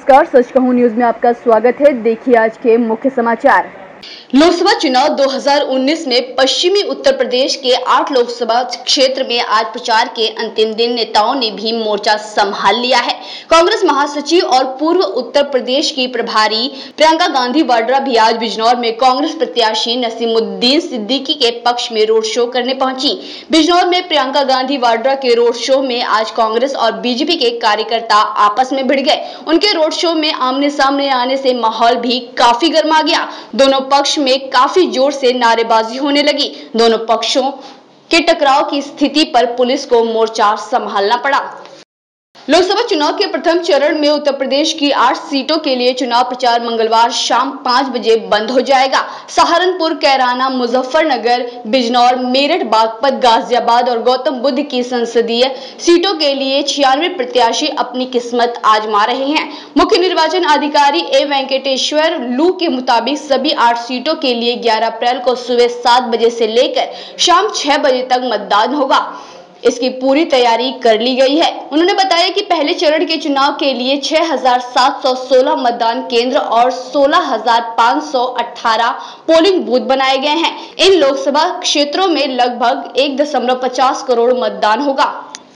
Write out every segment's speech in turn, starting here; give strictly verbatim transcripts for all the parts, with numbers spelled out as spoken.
नमस्कार, सच कहूं न्यूज में आपका स्वागत है। देखिए आज के मुख्य समाचार। लोकसभा चुनाव दो हज़ार उन्नीस में पश्चिमी उत्तर प्रदेश के आठ लोकसभा क्षेत्र में आज प्रचार के अंतिम दिन नेताओं ने भी मोर्चा संभाल लिया है। कांग्रेस महासचिव और पूर्व उत्तर प्रदेश की प्रभारी प्रियंका गांधी वाड्रा भी आज बिजनौर में कांग्रेस प्रत्याशी नसीमुद्दीन सिद्दीकी के पक्ष में रोड शो करने पहुंची। बिजनौर में प्रियंका गांधी वाड्रा के रोड शो में आज कांग्रेस और बीजेपी के कार्यकर्ता आपस में भिड़ गए। उनके रोड शो में आमने सामने आने से माहौल भी काफी गर्मा गया। दोनों पक्ष में काफी जोर से नारेबाजी होने लगी। दोनों पक्षों के टकराव की स्थिति पर पुलिस को मोर्चा संभालना पड़ा। लोकसभा चुनाव के प्रथम चरण में उत्तर प्रदेश की आठ सीटों के लिए चुनाव प्रचार मंगलवार शाम पाँच बजे बंद हो जाएगा। सहारनपुर, कैराना, मुजफ्फरनगर, बिजनौर, मेरठ, बागपत, गाजियाबाद और गौतम बुद्ध की संसदीय सीटों के लिए छियानवे प्रत्याशी अपनी किस्मत आजमा रहे हैं। मुख्य निर्वाचन अधिकारी ए वेंकटेश्वर लू के मुताबिक सभी आठ सीटों के लिए ग्यारह अप्रैल को सुबह सात बजे से लेकर शाम छह बजे तक मतदान होगा। इसकी पूरी तैयारी कर ली गई है। उन्होंने बताया कि पहले चरण के चुनाव के लिए छह हज़ार सात सौ सोलह मतदान केंद्र और सोलह हज़ार पाँच सौ अठारह पोलिंग बूथ बनाए गए हैं। इन लोकसभा क्षेत्रों में लगभग एक दशमलव पचास करोड़ मतदान होगा।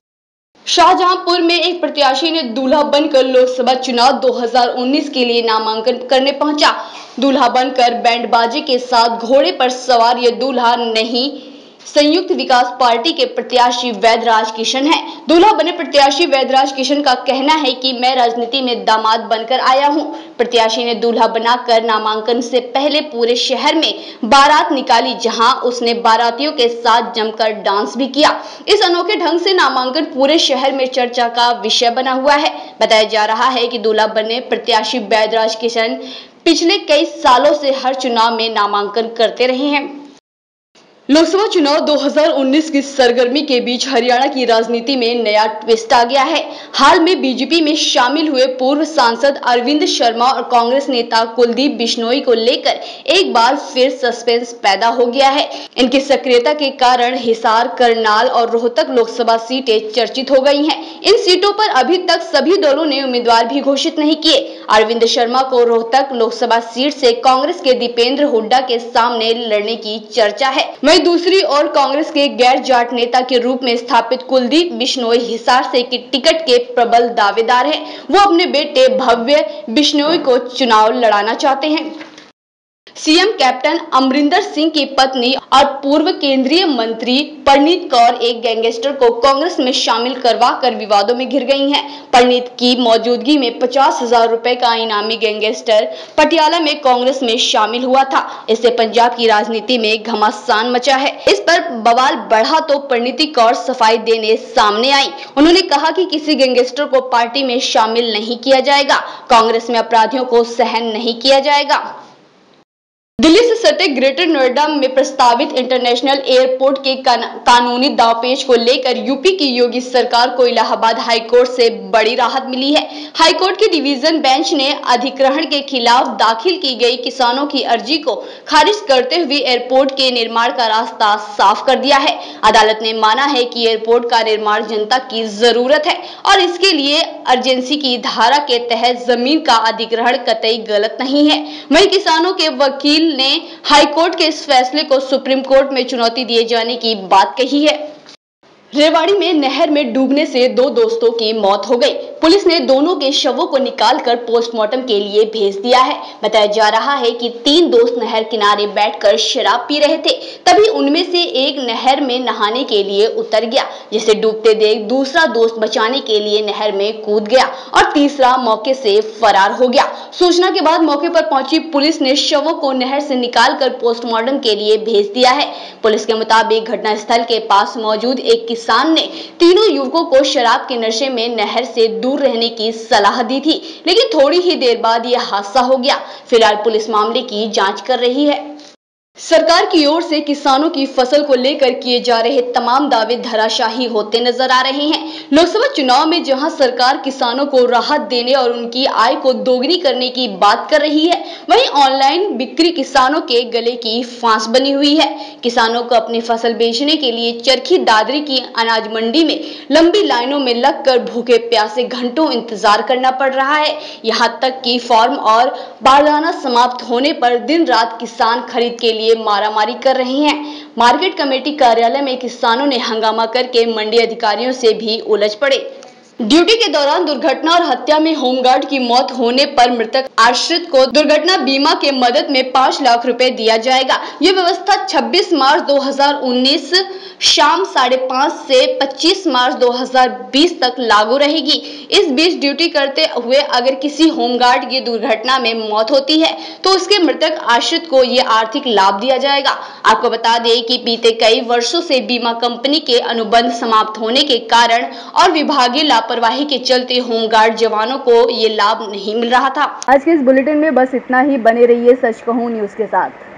शाहजहांपुर में एक प्रत्याशी ने दूल्हा बनकर लोकसभा चुनाव दो हज़ार उन्नीस के लिए नामांकन करने पहुंचा। दूल्हा बनकर बैंड बाजे के साथ घोड़े पर सवार ये दूल्हा नहीं संयुक्त विकास पार्टी के प्रत्याशी वैद्यराज किशन है। दूल्हा बने प्रत्याशी वैद्यराज किशन का कहना है कि मैं राजनीति में दामाद बनकर आया हूं। प्रत्याशी ने दूल्हा बनाकर नामांकन से पहले पूरे शहर में बारात निकाली, जहां उसने बारातियों के साथ जमकर डांस भी किया। इस अनोखे ढंग से नामांकन पूरे शहर में चर्चा का विषय बना हुआ है। बताया जा रहा है कि दूल्हा बने प्रत्याशी वैद्यराज किशन पिछले कई सालों से हर चुनाव में नामांकन करते रहे हैं। लोकसभा चुनाव दो हज़ार उन्नीस की सरगर्मी के बीच हरियाणा की राजनीति में नया ट्विस्ट आ गया है। हाल में बीजेपी में शामिल हुए पूर्व सांसद अरविंद शर्मा और कांग्रेस नेता कुलदीप बिश्नोई को लेकर एक बार फिर सस्पेंस पैदा हो गया है। इनकी सक्रियता के कारण हिसार, करनाल और रोहतक लोकसभा सीटें चर्चित हो गई हैं। इन सीटों पर अभी तक सभी दलों ने उम्मीदवार भी घोषित नहीं किए। अरविंद शर्मा को रोहतक लोकसभा सीट से कांग्रेस के दीपेंद्र हुड्डा के सामने लड़ने की चर्चा है। दूसरी ओर कांग्रेस के गैर जाट नेता के रूप में स्थापित कुलदीप बिश्नोई हिसार से की टिकट के प्रबल दावेदार हैं। वो अपने बेटे भव्य बिश्नोई को चुनाव लड़ाना चाहते हैं। सीएम कैप्टन अमरिंदर सिंह की पत्नी और पूर्व केंद्रीय मंत्री परनीत कौर एक गैंगस्टर को कांग्रेस में शामिल करवा कर विवादों में घिर गई हैं। परनीत की मौजूदगी में पचास हजार रुपए का इनामी गैंगस्टर पटियाला में कांग्रेस में शामिल हुआ था। इससे पंजाब की राजनीति में घमासान मचा है। इस पर बवाल बढ़ा तो परनीत कौर सफाई देने सामने आई। उन्होंने कहा कि किसी गैंगस्टर को पार्टी में शामिल नहीं किया जाएगा। कांग्रेस में अपराधियों को सहन नहीं किया जाएगा। दिल्ली से सटे ग्रेटर नोएडा में प्रस्तावित इंटरनेशनल एयरपोर्ट के कानूनी दावपेच को लेकर यूपी की योगी सरकार को इलाहाबाद हाईकोर्ट से बड़ी राहत मिली है। हाईकोर्ट की डिवीजन बेंच ने अधिग्रहण के खिलाफ दाखिल की गई किसानों की अर्जी को खारिज करते हुए एयरपोर्ट के निर्माण का रास्ता साफ कर दिया है। अदालत ने माना है कि एयरपोर्ट का निर्माण जनता की जरूरत है और इसके लिए अर्जेंसी की धारा के तहत जमीन का अधिग्रहण कतई गलत नहीं है। वहीं किसानों के वकील ने हाईकोर्ट के इस फैसले को सुप्रीम कोर्ट में चुनौती दिए जाने की बात कही है। रेवाड़ी में नहर में डूबने से दो दोस्तों की मौत हो गई। पुलिस ने दोनों के शवों को निकालकर पोस्टमार्टम के लिए भेज दिया है। बताया जा रहा है कि तीन दोस्त नहर किनारे बैठकर शराब पी रहे थे, तभी उनमें से एक नहर में नहाने के लिए उतर गया, जिसे डूबते देख दूसरा दोस्त बचाने के लिए नहर में कूद गया और तीसरा मौके से फरार हो गया। सूचना के बाद मौके पर पहुंची पुलिस ने शवों को नहर से निकालकर पोस्टमार्टम के लिए भेज दिया है। पुलिस के मुताबिक घटनास्थल के पास मौजूद एक किसान ने तीनों युवकों को शराब के नशे में नहर से दूर रहने की सलाह दी थी, लेकिन थोड़ी ही देर बाद यह हादसा हो गया। फिलहाल पुलिस मामले की जांच कर रही है। सरकार की ओर से किसानों की फसल को लेकर किए जा रहे तमाम दावे धराशाही होते नजर आ रहे हैं। लोकसभा चुनाव में जहां सरकार किसानों को राहत देने और उनकी आय को दोगुनी करने की बात कर रही है, वहीं ऑनलाइन बिक्री किसानों के गले की फांस बनी हुई है। किसानों को अपनी फसल बेचने के लिए चरखी दादरी की अनाज मंडी में लंबी लाइनों में लगकर भूखे प्यासे घंटों इंतजार करना पड़ रहा है। यहाँ तक कि फॉर्म और बारदाना समाप्त होने पर दिन रात किसान खरीद के लिए मारामारी कर रहे हैं। मार्केट कमेटी कार्यालय में किसानों ने हंगामा करके मंडी अधिकारियों से भी उलझ पड़े। ड्यूटी के दौरान दुर्घटना और हत्या में होमगार्ड की मौत होने पर मृतक आश्रित को दुर्घटना बीमा के मदद में पाँच लाख रुपए दिया जाएगा। यह व्यवस्था छब्बीस मार्च दो हज़ार उन्नीस शाम साढ़े पाँच से पच्चीस मार्च दो हज़ार बीस तक लागू रहेगी। इस बीच ड्यूटी करते हुए अगर किसी होमगार्ड की दुर्घटना में मौत होती है तो उसके मृतक आश्रित को ये आर्थिक लाभ दिया जाएगा। आपको बता दें कि बीते कई वर्षों से बीमा कंपनी के अनुबंध समाप्त होने के कारण और विभागीय लापरवाही के चलते होमगार्ड जवानों को ये लाभ नहीं मिल रहा था। आज के इस बुलेटिन में बस इतना ही। बने रहिए सच कहूं न्यूज के साथ।